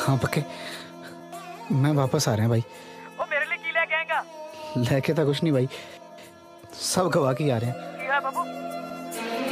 हाँ पक्के, मैं वापस आ रहे हैं भाई। ओ मेरे लिए की लेके आएगा? लेके तो कुछ नहीं भाई, सब गवा के आ रहे हैं। की है बाबू?